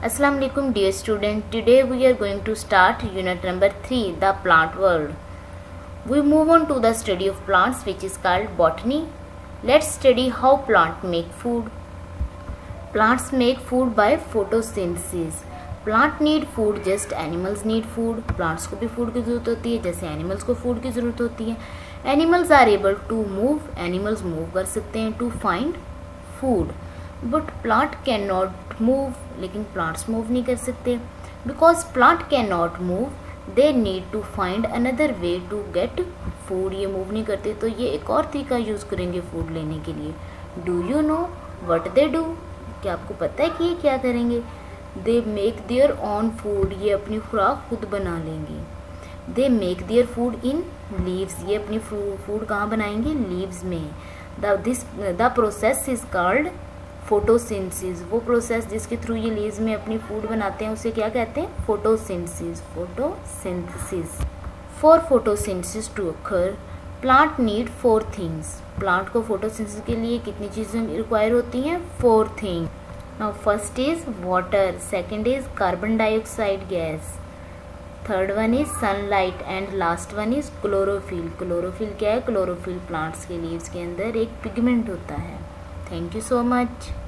Assalamu alaikum dear student. Today we are going to start unit number 3, the plant world. We move on to the study of plants, which is called botany. Let's study how plants make food. Plants make food by photosynthesis. Plant need food just animals need food. Plants को भी food की ज़रूरत होती है जैसे animals को food की ज़रूरत होती है. Animals are able to move. Animals move कर सकते हैं to find food. But plant cannot move. लेकिन plants move नहीं कर सकते. Because plant cannot move, they need to find another way to get food. ये move नहीं करते तो ये एक और तरीका यूज़ करेंगे food लेने के लिए. Do you know what they do? क्या आपको पता है कि ये क्या करेंगे? They make their own food. ये अपनी खुराक खुद बना लेंगे. They make their food in leaves. ये अपनी food कहाँ बनाएंगे? Leaves में. The process is called photosynthesis. वो प्रोसेस जिसके थ्रू ये लीव्स में अपनी फूड बनाते हैं उसे क्या कहते हैं? Photosynthesis. Photosynthesis. For photosynthesis to occur plant need 4 things. Plant को फोटोसिंथेसिस के लिए कितनी चीज़ें रिक्वायर होती हैं? 4 things. Now first is water, second is carbon dioxide gas, third one is sunlight and last one is chlorophyll. Chlorophyll क्या है? Chlorophyll plants के लीव्स के अंदर एक पिगमेंट होता है. Thank you so much.